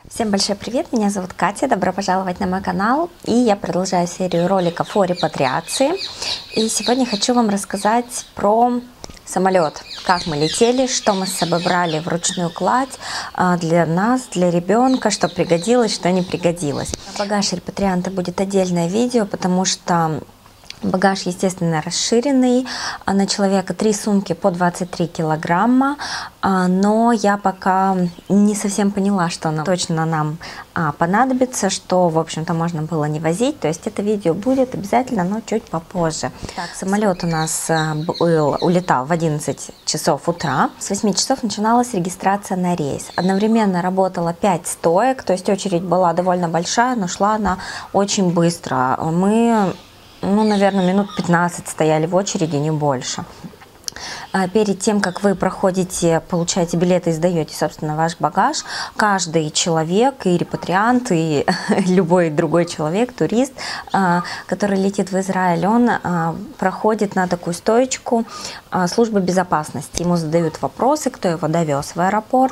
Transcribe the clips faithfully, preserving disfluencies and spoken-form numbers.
Всем большой привет, меня зовут Катя, добро пожаловать на мой канал, и я продолжаю серию роликов о репатриации. И сегодня хочу вам рассказать про самолет, как мы летели, что мы с собой брали в ручную кладь для нас, для ребенка, что пригодилось, что не пригодилось. Багаж репатрианта будет отдельное видео, потому что багаж, естественно, расширенный, на человека три сумки по двадцать три килограмма, но я пока не совсем поняла, что нам точно нам понадобится, что, в общем-то, можно было не возить, то есть это видео будет обязательно, но чуть попозже. Так, самолет у нас был, улетал в одиннадцать часов утра, с восьми часов начиналась регистрация на рейс. Одновременно работало пять стоек, то есть очередь была довольно большая, но шла она очень быстро. Мы... Ну, наверное, минут пятнадцать стояли в очереди, не больше. Перед тем, как вы проходите, получаете билеты и сдаете, собственно, ваш багаж, каждый человек, и репатриант, и любой другой человек, турист, который летит в Израиль, он проходит на такую стоечку службы безопасности. Ему задают вопросы, кто его довез в аэропорт,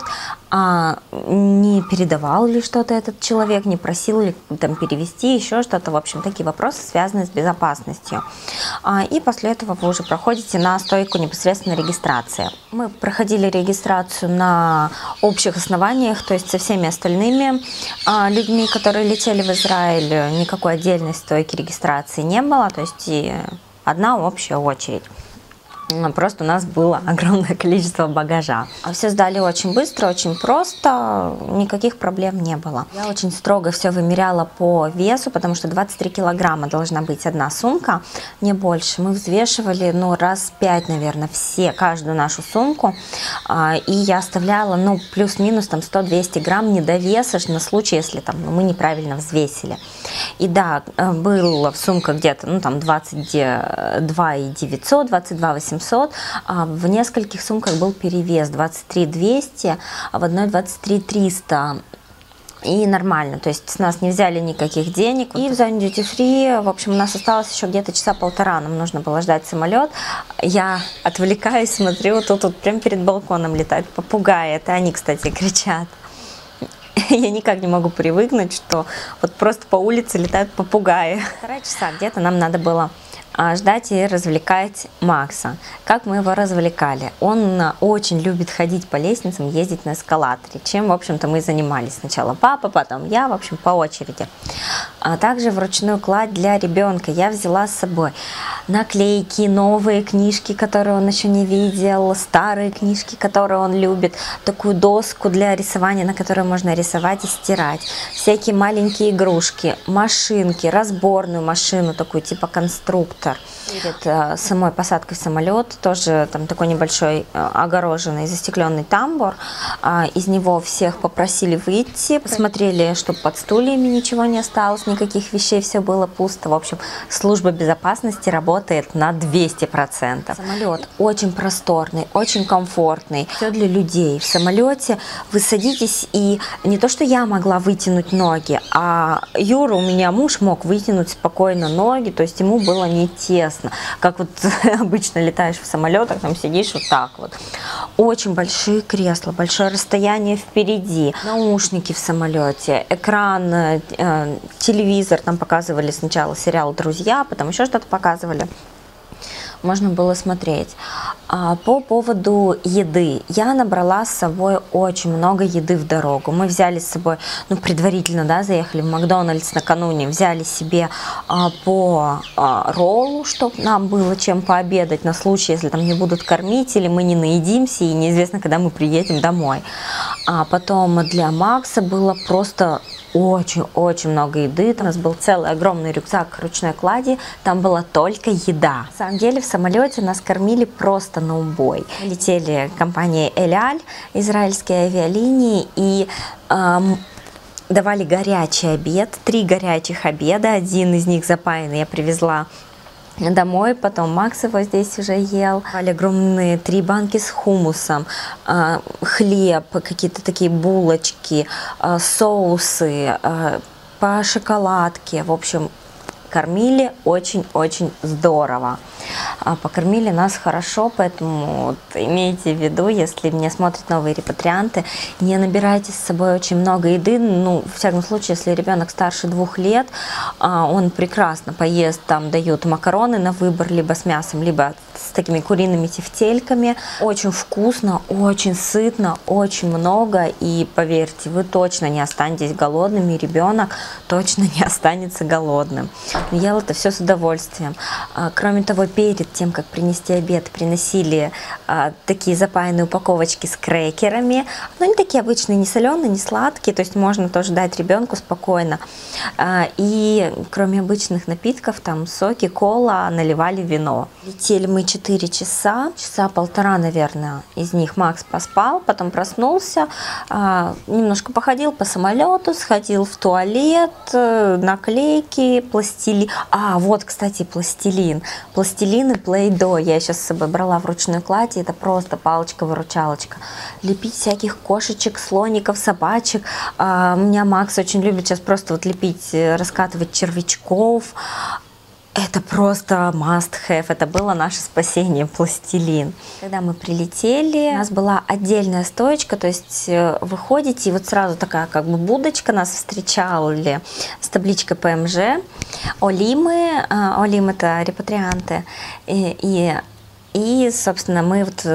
не передавал ли что-то этот человек, не просил ли там перевести, еще что-то. В общем, такие вопросы, связанные с безопасностью. И после этого вы уже проходите на стойку непосредственно регистрации. Мы проходили регистрацию на общих основаниях, то есть со всеми остальными людьми, которые летели в Израиль, никакой отдельной стойки регистрации не было, то есть и одна общая очередь. Просто у нас было огромное количество багажа. А все сдали очень быстро, очень просто, никаких проблем не было. Я очень строго все вымеряла по весу, потому что двадцать три килограмма должна быть одна сумка, не больше. Мы взвешивали, ну, раз пять, наверное, все, каждую нашу сумку. И я оставляла, ну, плюс-минус там сто-двести грамм недовеса на случай, если там, ну, мы неправильно взвесили. И да, было в сумках где-то, ну, там двадцать два девятьсот, двадцать два восемьсот. В нескольких сумках был перевес двадцать три двести, а в одной двадцать три триста. И нормально, то есть с нас не взяли никаких денег. И в зоне duty free, в общем, у нас осталось еще где-то часа полтора, нам нужно было ждать самолет. Я отвлекаюсь, смотрю, тут, тут прямо перед балконом летают попугаи, это они, кстати, кричат. Я никак не могу привыкнуть, что вот просто по улице летают попугаи. Полтора часа где-то нам надо было ждать и развлекать Макса. Как мы его развлекали? Он очень любит ходить по лестницам, ездить на эскалаторе, чем, в общем-то, мы и занимались. Сначала папа, потом я, в общем, по очереди. А также вручную кладь для ребенка я взяла с собой наклейки, новые книжки, которые он еще не видел, старые книжки, которые он любит, такую доску для рисования, на которой можно рисовать и стирать, всякие маленькие игрушки, машинки, разборную машину, такую типа конструктор. Перед самой посадкой в самолет тоже там такой небольшой огороженный застекленный тамбур. Из него всех попросили выйти, посмотрели, чтобы под стульями ничего не осталось, никаких вещей, все было пусто. В общем, служба безопасности работает на двести процентов. Самолет очень просторный, очень комфортный, все для людей. В самолете вы садитесь, и не то, что я могла вытянуть ноги, а Юра, у меня муж, мог вытянуть спокойно ноги, то есть ему было не тесно, как вот обычно летаешь в самолетах, там сидишь вот так вот. Очень большие кресла, большое расстояние впереди, наушники в самолете, экран, э, телевизор, там показывали сначала сериал «Друзья», потом еще что-то показывали. Можно было смотреть. По поводу еды. Я набрала с собой очень много еды в дорогу. Мы взяли с собой, ну, предварительно, да, заехали в Макдональдс накануне, взяли себе а, по а, роллу, чтобы нам было чем пообедать на случай, если там не будут кормить, или мы не наедимся, и неизвестно, когда мы приедем домой. А потом для Макса было просто очень-очень много еды. У нас был целый огромный рюкзак ручной клади, там была только еда. На самом деле в самолете нас кормили просто на убой. Мы летели компанией Эль Аль, израильские авиалинии, и эм, давали горячий обед, три горячих обеда, один из них запаянный я привезла домой, потом Макс его здесь уже ел. Давали огромные три банки с хумусом, э, хлеб, какие-то такие булочки, э, соусы, э, по шоколадке, в общем, покормили очень-очень здорово. Покормили нас хорошо, поэтому вот имейте в виду, если меня смотрят новые репатрианты, не набирайте с собой очень много еды. Ну, в всяком случае, если ребенок старше двух лет, он прекрасно поест, там дают макароны на выбор, либо с мясом, либо с такими куриными тефтельками. Очень вкусно, очень сытно, очень много, и поверьте, вы точно не останетесь голодными, ребенок точно не останется голодным. Ел это все с удовольствием. Кроме того, перед тем, как принести обед, приносили а, такие запаянные упаковочки с крекерами. Но они такие обычные, не соленые, не сладкие, то есть можно тоже дать ребенку спокойно. А, и кроме обычных напитков, там соки, кола, наливали вино. Летели мы четыре часа, часа полтора, наверное, из них Макс поспал, потом проснулся, а, немножко походил по самолету, сходил в туалет, наклейки, пластилин. А, вот, кстати, пластилин. Пластилин и плей-до. Я сейчас с собой брала вручную кладь, и это просто палочка-выручалочка. Лепить всяких кошечек, слоников, собачек. А, у меня Макс очень любит сейчас просто вот лепить, раскатывать червячков. Это просто must have, это было наше спасение, пластилин. Когда мы прилетели, у нас была отдельная стоечка, то есть вы ходите, и вот сразу такая как бы будочка нас встречала с табличкой пэ эм жэ. Олимы, Олим это репатрианты, и, и И, собственно, мы вот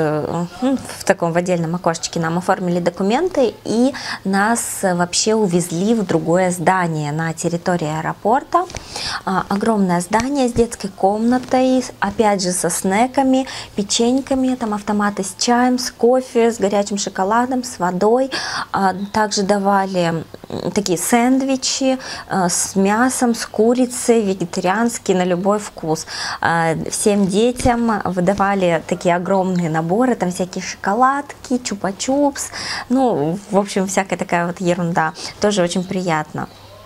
в таком в отдельном окошечке нам оформили документы, и нас вообще увезли в другое здание на территории аэропорта. Огромное здание с детской комнатой, опять же со снеками, печеньками, там автоматы с чаем, с кофе, с горячим шоколадом, с водой. Также давали такие сэндвичи с мясом, с курицей, вегетарианские на любой вкус. Всем детям выдавали такие огромные наборы, там всякие шоколадки, чупа-чупс, ну, в общем, всякая такая вот ерунда, тоже очень приятно.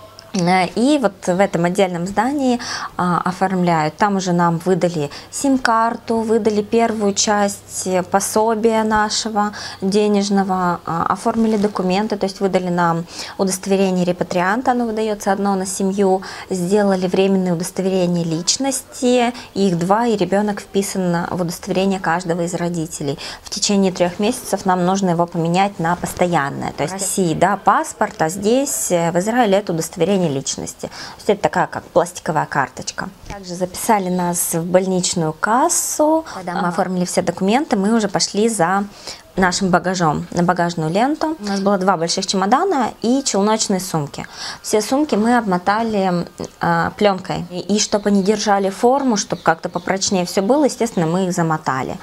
И вот в этом отдельном здании а, оформляют. Там уже нам выдали сим-карту, выдали первую часть пособия нашего денежного, а, оформили документы, то есть выдали нам удостоверение репатрианта, оно выдается одно на семью, сделали временное удостоверение личности, их два, и ребенок вписан в удостоверение каждого из родителей. В течение трех месяцев нам нужно его поменять на постоянное. То есть в России, да, паспорт, а здесь в Израиле это удостоверение личности. То есть это такая как пластиковая карточка. Также записали нас в больничную кассу. Когда мы оформили все документы, мы уже пошли за нашим багажом на багажную ленту. У нас было два больших чемодана и челночные сумки. Все сумки мы обмотали э, пленкой. И, и чтобы они держали форму, чтобы как-то попрочнее все было, естественно, мы их замотали.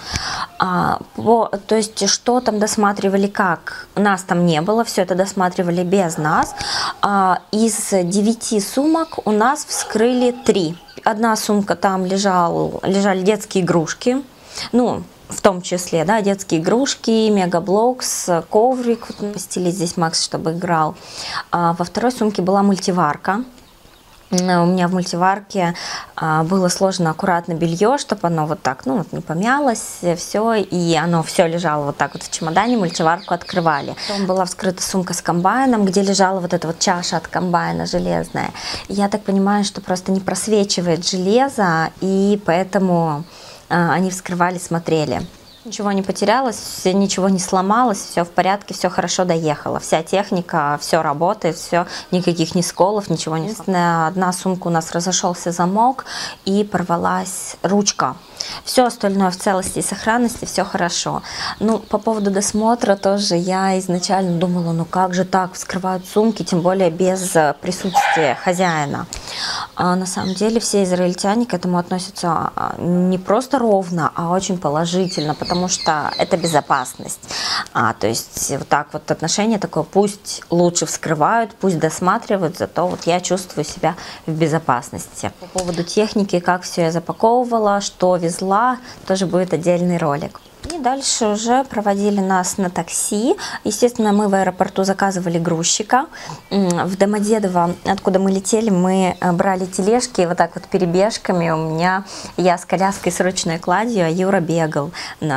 А, по, то есть, что там досматривали как? Нас там не было, все это досматривали без нас. А, из девяти сумок у нас вскрыли три. Одна сумка, там лежал, лежали детские игрушки. Ну, в том числе, да, детские игрушки, мегаблокс, коврик, вот постелить здесь Макс, чтобы играл. А во второй сумке была мультиварка. У меня в мультиварке а, было сложено аккуратно белье, чтобы оно вот так, ну, вот не помялось, все, и оно все лежало вот так вот в чемодане, мультиварку открывали. Потом была вскрыта сумка с комбайном, где лежала вот эта вот чаша от комбайна железная. И я так понимаю, что просто не просвечивает железо, и поэтому а, они вскрывали, смотрели. Ничего не потерялось, ничего не сломалось, все в порядке, все хорошо доехало. Вся техника, все работает, все, никаких ни сколов, ничего не сломалось. Одна сумка у нас разошелся замок и порвалась ручка. Все остальное в целости и сохранности, все хорошо. Ну, по поводу досмотра тоже я изначально думала, ну как же так, вскрывают сумки, тем более без присутствия хозяина. А на самом деле все израильтяне к этому относятся не просто ровно, а очень положительно, потому что это безопасность. А, то есть вот так вот отношение такое, пусть лучше вскрывают, пусть досматривают, зато вот я чувствую себя в безопасности. По поводу техники, как все я запаковывала, что везла, тоже будет отдельный ролик. И дальше уже проводили нас на такси. Естественно, мы в аэропорту заказывали грузчика. В Домодедово, откуда мы летели, мы брали тележки вот так вот перебежками. У меня я с коляской с ручной кладью, а Юра бегал.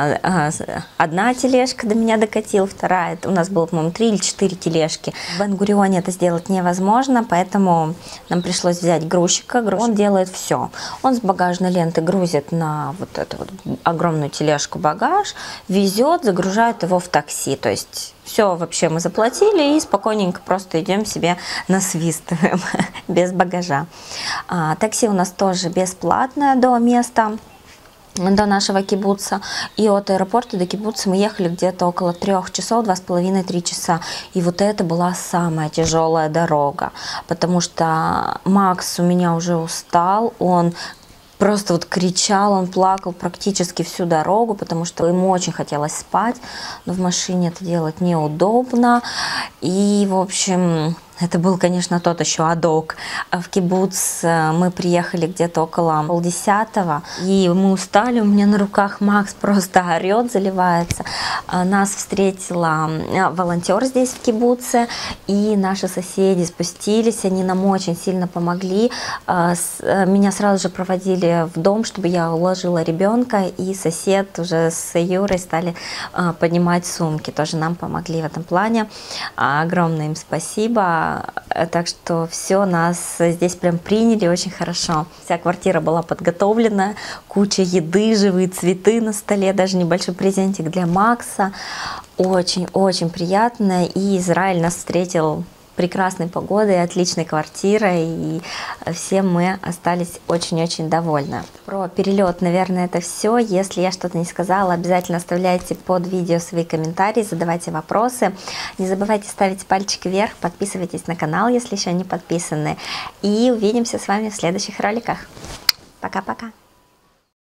Одна тележка до меня докатила, вторая. У нас было, по-моему, три или четыре тележки. В Бен-Гурионе это сделать невозможно, поэтому нам пришлось взять грузчика. Он делает все. Он с багажной ленты грузит на вот эту вот огромную тележку багаж, везет, загружает его в такси. То есть все вообще мы заплатили и спокойненько просто идем себе насвистываем без багажа. А, такси у нас тоже бесплатное до места, до нашего кибуца. И от аэропорта до кибуца мы ехали где-то около трех часов, два с половиной-три часа. И вот это была самая тяжелая дорога, потому что Макс у меня уже устал, он просто вот кричал, он плакал практически всю дорогу, потому что ему очень хотелось спать, но в машине это делать неудобно. И, в общем, это был, конечно, тот еще адок. В кибуц мы приехали где-то около полдесятого, и мы устали, у меня на руках Макс просто орет, заливается. Нас встретила волонтер здесь в кибуце, и наши соседи спустились, они нам очень сильно помогли. Меня сразу же проводили в дом, чтобы я уложила ребенка, и сосед уже с Юрой стали поднимать сумки, тоже нам помогли в этом плане. Огромное им спасибо. Так что все, нас здесь прям приняли очень хорошо. Вся квартира была подготовлена, куча еды, живые цветы на столе, даже небольшой презентик для Макса. Очень-очень приятно. И Израиль нас встретил прекрасной погодой, отличной квартирой, и все мы остались очень-очень довольны. Про перелет, наверное, это все. Если я что-то не сказала, обязательно оставляйте под видео свои комментарии, задавайте вопросы. Не забывайте ставить пальчик вверх, подписывайтесь на канал, если еще не подписаны. И увидимся с вами в следующих роликах. Пока-пока!